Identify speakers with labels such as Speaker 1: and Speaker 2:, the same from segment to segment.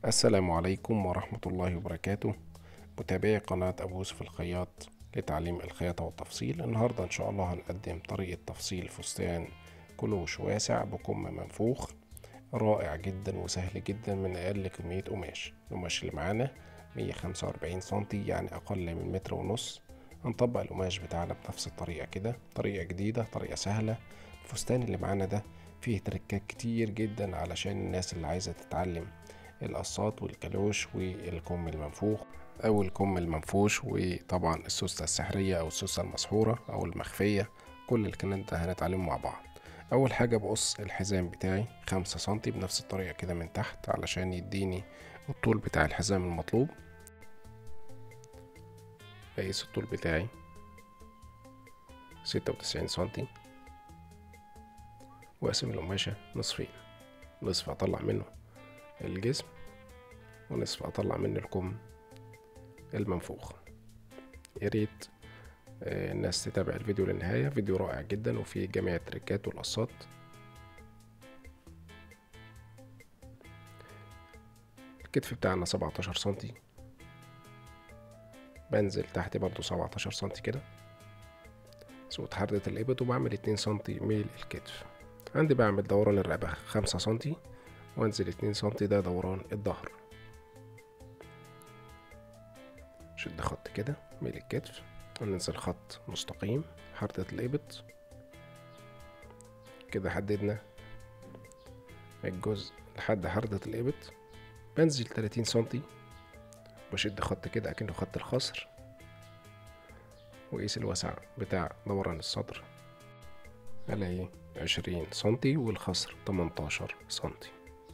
Speaker 1: السلام عليكم ورحمة الله وبركاته. متابعي قناة أبو يوسف الخياط لتعليم الخياطة والتفصيل. النهاردة إن شاء الله هنقدم طريقة تفصيل فستان كلوش واسع بكم منفوخ رائع جدا وسهل جدا من أقل كمية القماش اللي معانا 145 سنتي، يعني أقل من متر ونص. هنطبق القماش بتاعنا بنفس الطريقة كده، طريقة جديدة، طريقة سهلة. الفستان اللي معانا ده فيه تركات كتير جدا علشان الناس اللي عايزة تتعلم القصات والكالوش والكم المنفوخ او الكم المنفوش، وطبعا السوستة السحرية او السوستة المسحورة او المخفية. كل الكلام ده هنتعلمه مع بعض. اول حاجة بقص الحزام بتاعي 5 سنتي بنفس الطريقة كده من تحت علشان يديني الطول بتاع الحزام المطلوب. بقيس الطول بتاعي 96 سنتي، واقسم القماشة نصفين، نصف اطلع منه الجسم ونصف اطلع منه الكم المنفوخ. ياريت الناس تتابع الفيديو للنهاية، فيديو رائع جدا وفيه جميع التريكات والقصات. الكتف بتاعنا 17 سنتي، بنزل تحت برضو 17 سنتي كده صوت حردة الإبط، وبعمل 2 سنتي ميل الكتف. عندي بعمل دوران الرقبة 5 سنتي، وانزل 2 سنتي ده دوران الظهر. شد خط كده ميل الكتف وننزل خط مستقيم حردة الإبط كده. حددنا الجزء لحد حردة الإبط. بنزل 30 سنتي واشد خط كده اكنه خط الخصر، وقيس الوسع بتاع دوران الصدر الاقي 20 سنتي والخصر 18 سنتي.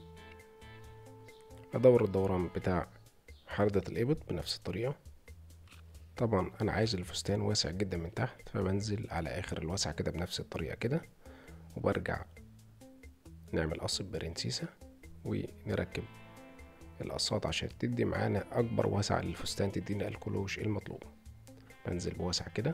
Speaker 1: ادور الدوران بتاع حردة الإبط بنفس الطريقة. طبعا انا عايز الفستان واسع جدا من تحت، فبنزل على اخر الوسع كده بنفس الطريقة كده، وبرجع نعمل قص برنسيسة ونركب القصات عشان تدي معانا اكبر وسع للفستان، تدينا الكلوش المطلوب. بنزل بوسع كده،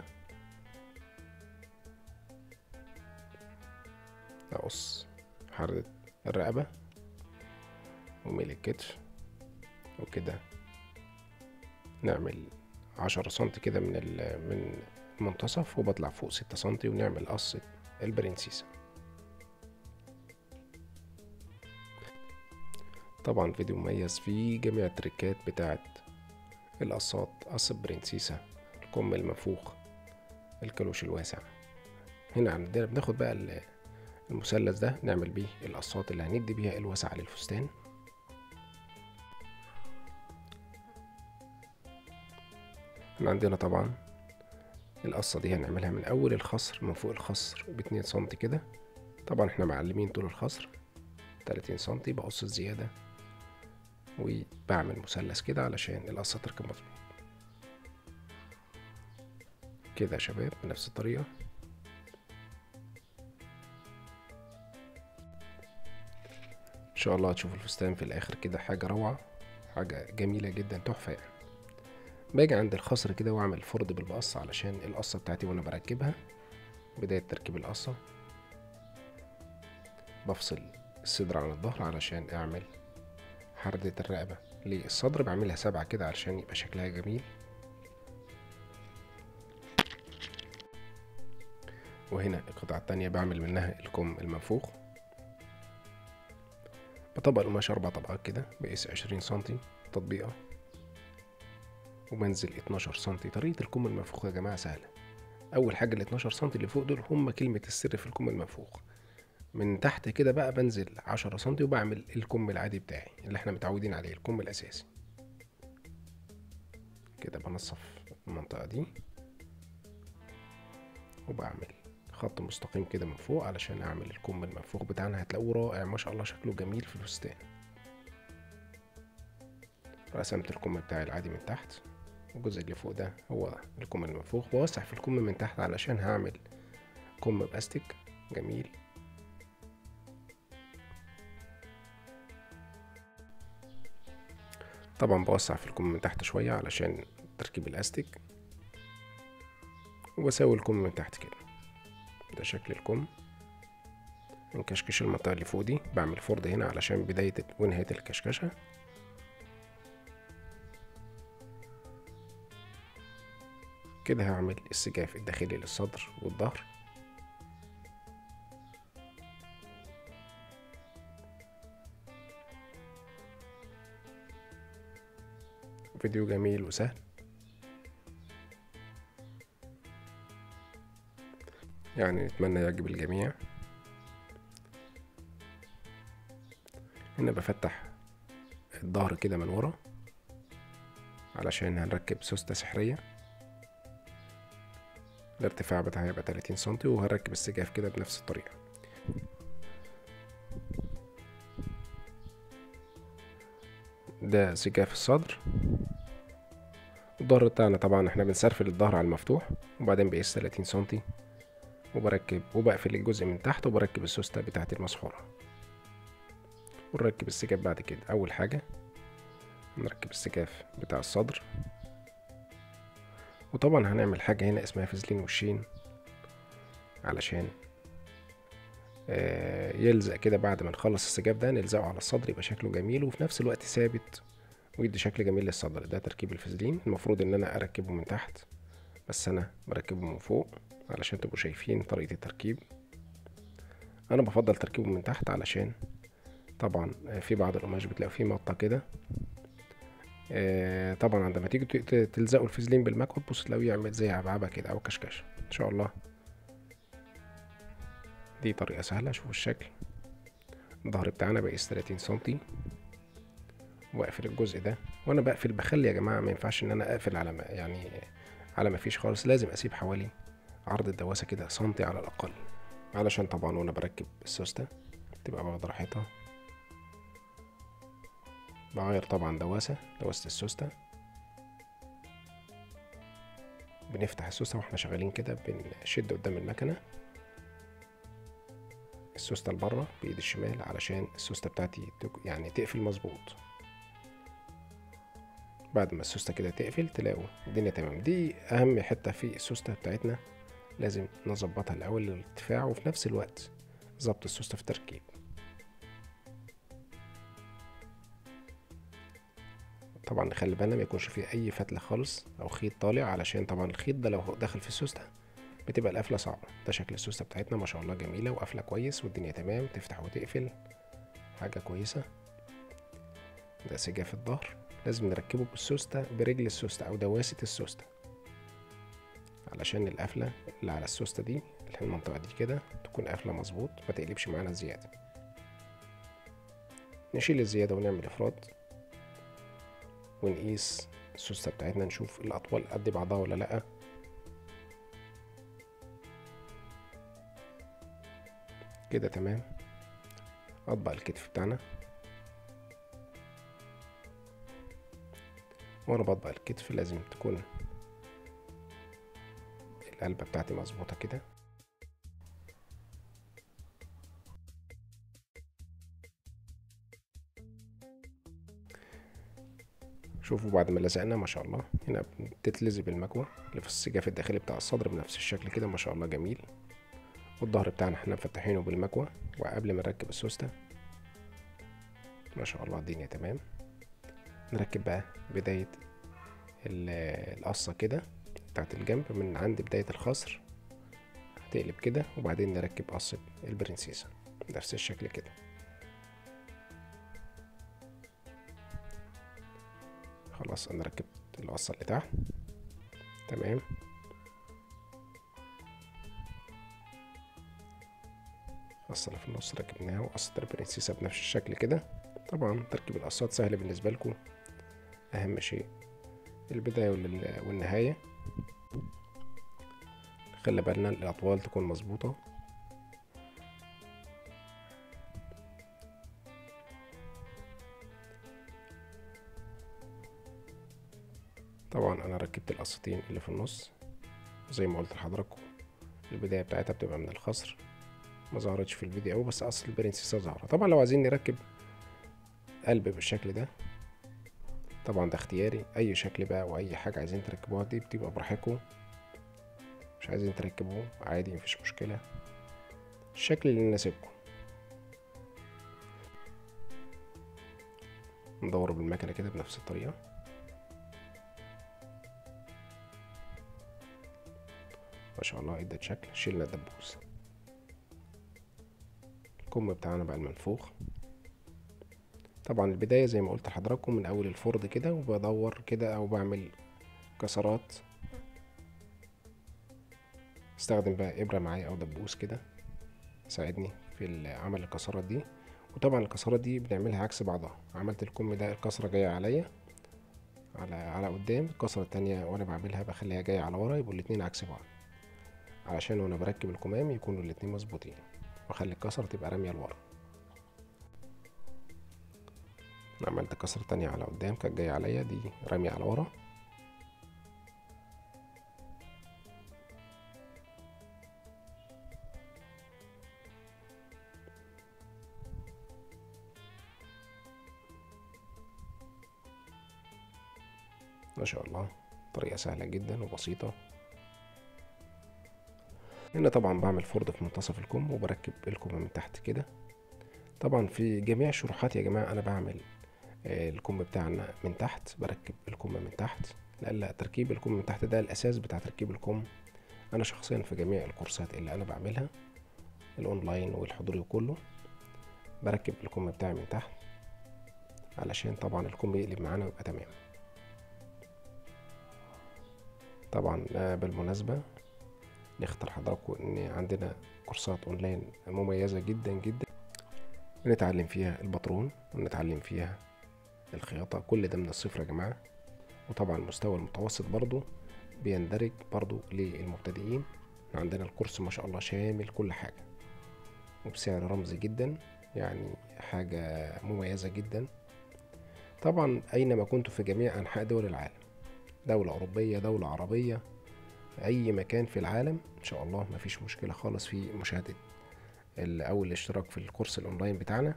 Speaker 1: اقص حردة الرقبة وميل الكتف وكده. نعمل 10 سنتي كده من المنتصف، وبطلع فوق 6 سنتي ونعمل قصة البرنسيسة. طبعا فيديو مميز فيه جميع التريكات بتاعت القصات، قص البرنسيسة، الكم المنفوخ، الكلوش الواسع. هنا عندنا بناخد بقى المثلث ده نعمل بيه القصات اللي هندي بيها الوسع للفستان. احنا عندنا طبعا القصة دي هنعملها من أول الخصر، من فوق الخصر ب2 سنتي كده. طبعا احنا معلمين طول الخصر 30 سنتي، بقص الزيادة وبعمل مثلث كده علشان القصة تركب مظبوط كده يا شباب بنفس الطريقة. ان شاء الله هتشوفوا الفستان في الاخر كده حاجة روعة، حاجة جميلة جدا، تحفة يعني. باجي عند الخصر كده واعمل فرد بالمقص علشان القصة بتاعتي وانا بركبها. بداية تركيب القصة بفصل الصدر عن الظهر علشان اعمل حردة الرقبة للصدر. بعملها 7 كده علشان يبقى شكلها جميل. وهنا القطعة التانية بعمل منها الكم المنفوخ. بطبق القماش 4 طبقات كده، بقيس 20 سنتي تطبيقة، وبنزل 12 سنتي. طريقة الكم المنفوخ يا جماعة سهلة. أول حاجة ال12 سنتي اللي فوق دول هما كلمة السر في الكم المنفوخ. من تحت كده بقى بنزل 10 سنتي وبعمل الكم العادي بتاعي اللي احنا متعودين عليه، الكم الأساسي كده. بنصف المنطقة دي وبعمل خط مستقيم كده من فوق علشان اعمل الكم المنفوخ بتاعنا. هتلاقوه رائع ما شاء الله، شكله جميل في الفستان. رسمت الكم بتاعي العادي من تحت، الجزء اللي فوق ده هو الكم المنفوخ. بوسع في الكم من تحت علشان هعمل كم باستيك جميل. طبعا بوسع في الكم من تحت شوية علشان تركيب الاستيك، وبساوي الكم من تحت كده. ده شكل الكم. نكشكش المنطقة اللي فوق دي، بعمل فرد هنا علشان بداية ونهاية الكشكشة. كده هعمل السجاف الداخلي للصدر والظهر. فيديو جميل وسهل. يعني نتمنى يعجب الجميع. هنا بفتح الظهر كده من ورا علشان هنركب سوستة سحرية. الارتفاع بتاعها هيبقى 30 سنتي، وهركب السجاف كده بنفس الطريقة. ده سجاف الصدر. الظهر بتاعنا طبعا احنا بنسرفل الظهر على المفتوح، وبعدين بقيس 30 سنتي، وبركب وبقفل الجزء من تحت، وبركب السوستة بتاعت المسحورة، ونركب السجاف بعد كده. اول حاجة نركب السجاف بتاع الصدر، وطبعا هنعمل حاجة هنا اسمها فازلين وشين علشان يلزق كده. بعد ما نخلص السجاف ده نلزقه على الصدر، يبقى شكله جميل وفي نفس الوقت ثابت ويدي شكل جميل للصدر. ده تركيب الفازلين. المفروض ان انا اركبه من تحت، بس انا بركبه من فوق علشان تبقوا شايفين طريقة التركيب. انا بفضل تركيبه من تحت علشان طبعا في بعض القماش بتلاقوا فيه مطة كده. طبعا عندما تيجي تلزقوا الفازلين بالمكوى تبص تلاقيه يعمل زي عبعبة كده او كشكشة. ان شاء الله دي طريقة سهلة. شوفوا الشكل. الظهر بتاعنا بقيس 30 سنتي، واقفل الجزء ده. وانا بقفل بخلي يا جماعة، ما ينفعش ان انا اقفل على يعني على ما فيش خالص. لازم اسيب حوالي عرض الدواسة كده سنتي على الاقل، علشان طبعا وانا بركب السوستة تبقى واخدة راحتها. بغير طبعا دواسة السوستة. بنفتح السوستة واحنا شغالين كده، بنشد قدام المكنة السوستة لبره بايد الشمال علشان السوستة بتاعتي يعني تقفل مظبوط. بعد ما السوستة كده تقفل تلاقوا الدنيا تمام. دي اهم حتة في السوستة بتاعتنا، لازم نظبطها الاول للارتفاع، وفي نفس الوقت ظبط السوستة في التركيب. طبعا نخلي بالنا ما يكونش فيه اي فتلة خالص او خيط طالع، علشان طبعا الخيط ده لو دخل في السوستة بتبقى القفلة صعبة. ده شكل السوستة بتاعتنا ما شاء الله جميلة وقفلة كويس والدنيا تمام، تفتح وتقفل حاجة كويسة. ده سجاف الظهر. لازم نركبه بالسوستة برجل السوستة او دواسة السوستة، علشان القفلة اللي على السوستة دي المنطقة دي كده تكون قافلة مظبوط، ما تقلبش معانا زيادة. نشيل الزيادة ونعمل افراد، ونقيس السوستة بتاعتنا نشوف الاطوال قد بعضها ولا لأ. كده تمام. اطبق الكتف بتاعنا، وانا بطبق الكتف لازم تكون القلبة بتاعتي مظبوطة كده. شوفوا بعد ما لزقنا ما شاء الله هنا بتتلزق بالمكوى اللي في السجاف الداخلي بتاع الصدر بنفس الشكل كده ما شاء الله جميل. والظهر بتاعنا احنا مفتحينه بالمكوى وقبل ما نركب السوستة ما شاء الله الدنيا تمام. نركب بقى بداية القصة كده بتاعت الجنب من عند بداية الخصر، هتقلب كده، وبعدين نركب قصة البرنسيسة نفس الشكل كده. خلاص انا ركبت القصة اللي تحت تمام. القصة اللي في النص ركبناها، وقصة البرنسيسة بنفس الشكل كده. طبعا تركيب القصات سهل بالنسبة لكم، اهم شيء البداية والنهاية. خلي بالنا الاطوال تكون مظبوطة. طبعا انا ركبت القصتين اللي في النص زي ما قلت لحضراتكم. البداية بتاعتها بتبقى من الخصر، ما ظهرتش في الفيديو أوي، بس اصل البرنسيسة ظاهرة. طبعا لو عايزين نركب قلب بالشكل ده طبعا ده اختياري، اي شكل بقى واي حاجة عايزين تركبوها دي بتبقى براحتكم. مش عايزين تركبوه عادي مفيش مشكلة، الشكل اللي يناسبكم. ندوره بالمكنة كده بنفس الطريقة. ما شاء الله ادت شكل. شيلنا الدبوس. الكم بتاعنا بقى المنفوخ. طبعا البداية زي ما قلت لحضراتكم من اول الفرد كده، وبدور كده او بعمل كسرات. استخدم بقى ابرة معايا او دبوس كده يساعدني في عمل الكسرات دي. وطبعا الكسرات دي بنعملها عكس بعضها. عملت الكم ده الكسرة جاية عليا على قدام، الكسرة التانية وانا بعملها بخليها جاية على ورا، يبقوا الاتنين عكس بعض، علشان وانا بركب الكمام يكونوا الاتنين مظبوطين، واخلي الكسرة تبقى رامية لورا. انا عملت كسرة تانية على قدام كانت جاية عليا، دي رامية على ورا. ما شاء الله طريقة سهلة جدا وبسيطة. هنا طبعا بعمل فرد في منتصف الكم وبركب الكم من تحت كده. طبعا في جميع الشروحات يا جماعة انا بعمل الكم بتاعنا من تحت، بركب الكم من تحت، لأن تركيب الكم من تحت ده الاساس بتاع تركيب الكم. انا شخصيا في جميع الكورسات اللي انا بعملها الاونلاين والحضوري وكله بركب الكم بتاعي من تحت، علشان طبعا الكم يقلب معانا ويبقى تمام. طبعا بالمناسبة نختار حضراتكم ان عندنا كورسات اونلاين مميزة جدا جدا، بنتعلم فيها الباترون ونتعلم فيها الخياطة، كل ده من الصفر يا جماعة. وطبعا المستوى المتوسط برضو بيندرج برضو للمبتدئين. عندنا الكورس ما شاء الله شامل كل حاجة وبسعر رمزي جدا، يعني حاجة مميزة جدا. طبعا أينما كنتم في جميع أنحاء دول العالم، دولة أوروبية دولة عربية، أي مكان في العالم إن شاء الله مفيش مشكلة خالص في مشاهدة أو الاشتراك في الكورس الأونلاين بتاعنا.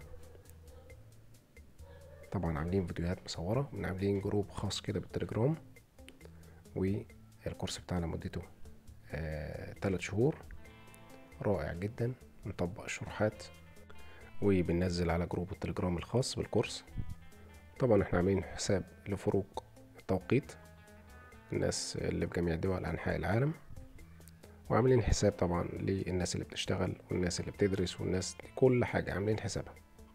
Speaker 1: طبعا عاملين فيديوهات مصورة، عاملين جروب خاص كده بالتليجرام، والكورس بتاعنا مدته 3 شهور، رائع جدا. نطبق الشروحات وبننزل على جروب التليجرام الخاص بالكورس. طبعا احنا عاملين حساب لفروق التوقيت الناس اللي في جميع دول أنحاء العالم، وعاملين حساب طبعا للناس اللي بتشتغل والناس اللي بتدرس والناس كل حاجة عاملين حسابها.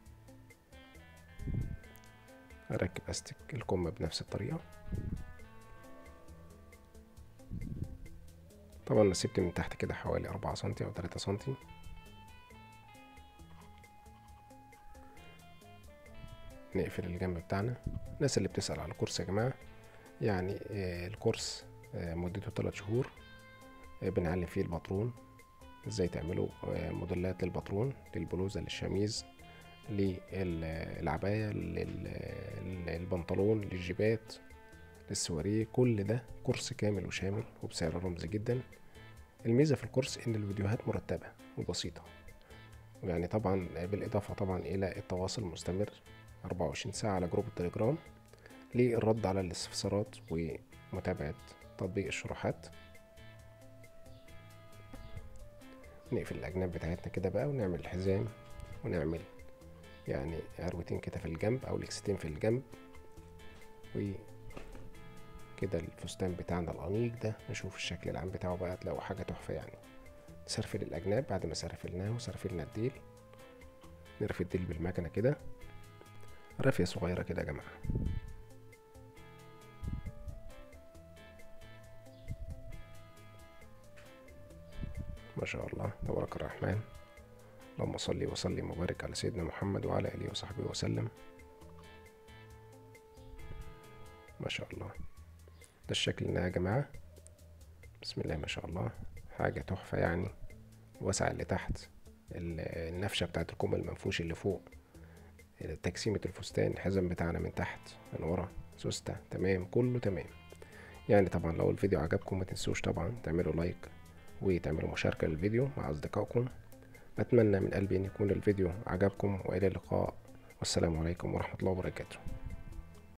Speaker 1: اركب استك الكم بنفس الطريقة. طبعا انا سبت من تحت كده حوالي 4 سنتي او 3 سنتي. نقفل الجنب بتاعنا. الناس اللي بتسأل على الكورس يا جماعة، يعني الكورس مدته 3 شهور، بنعلم فيه الباترون، ازاي تعملوا موديلات للباترون، للبلوزة، للشميز، للعباية، للبنطلون، للجيبات، للسواريه. كل ده كورس كامل وشامل وبسعر رمزي جدا. الميزة في الكورس ان الفيديوهات مرتبة وبسيطة، يعني طبعا بالاضافة طبعا الى التواصل المستمر 24 ساعة على جروب التليجرام للرد على الاستفسارات ومتابعة تطبيق الشروحات. نقفل الاجناب بتاعتنا كده بقى ونعمل الحزام، ونعمل يعني عروتين كده في الجنب او لكستين في الجنب، وكده الفستان بتاعنا الانيق ده. نشوف الشكل العام بتاعه بقى، تلاقوا حاجة تحفة يعني. نسرفل الاجناب بعد ما سرفلناه وسرفلنا الديل، نرفي الديل بالمكنة كده رافية صغيرة كده يا جماعة. ما شاء الله تبارك الرحمن. اللهم صل وسلم وبارك على سيدنا محمد وعلى آله وصحبه وسلم. ما شاء الله ده الشكل يا جماعة. بسم الله ما شاء الله، حاجة تحفة يعني. الوسع اللي تحت، النفشة بتاعت الكم المنفوش اللي فوق، تجسيمة الفستان، الحزام بتاعنا من تحت من ورا، سوستة تمام، كله تمام يعني. طبعا لو الفيديو عجبكم ما تنسوش طبعا تعملوا لايك وتعملوا مشاركة للفيديو مع أصدقائكم. بتمنى من قلبي أن يكون الفيديو عجبكم، وإلى اللقاء، والسلام عليكم ورحمة الله وبركاته.